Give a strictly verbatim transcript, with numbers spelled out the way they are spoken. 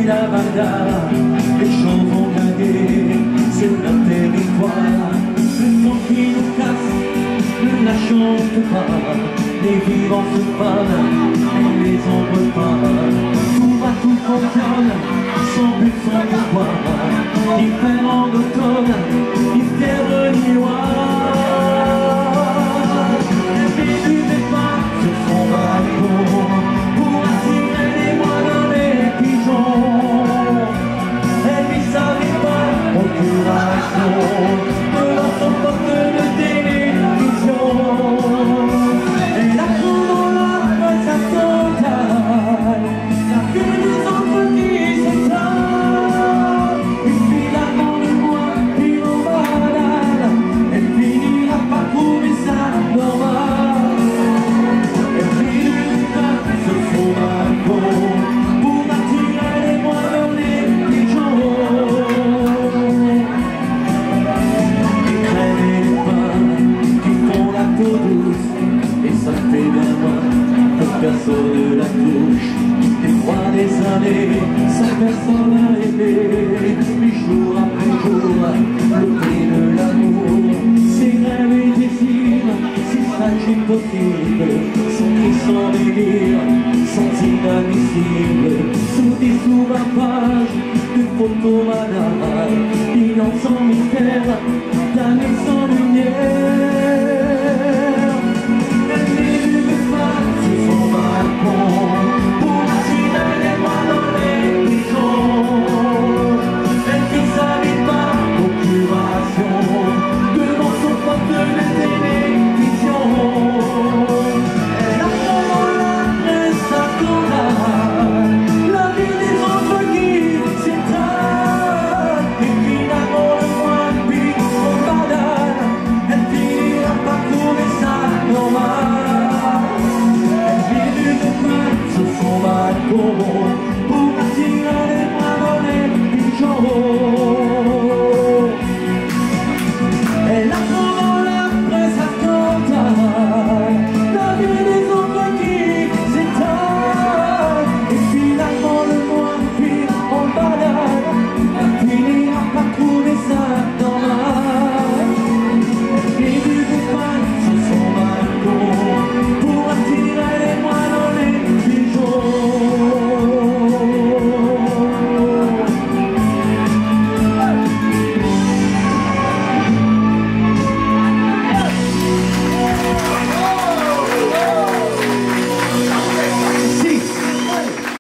la bagarre, les gens vont gagner, c'est notre territoire. Le temps qui nous casse, ne la chante pas, les vivants se parlent, et les ombres parlent. Tout va, tout fonctionne, sans but, sans pouvoir, différent d'automne, mystère de l'ivoire. Les filles du départ sur son balcon, pour attirer les moines et les pigeons. Elle vit sa vie par procuration, devant son poste de télévision. Et la foudre là, sa totale, la queue des autres qui s'étalent. Une fille là dans le bois, puis au banal, elle finira par trouver ça normal. Elle vit du pain sur son balcon, pour attirer les moines et les pigeons. Les crèmes et les pains qui font la peau douce, et ça fait d'un mois que personne ne la touche. Des froids des années, sans personne à rêver, puis jour après jour, le prix de l'amour. Ces rêves et désirs, si fragiles possibles, sans cri, sans délire, sans inadmissible. Sous des sous-vingt pages de photos madame, bilan sans mystère, d'années sans lumière.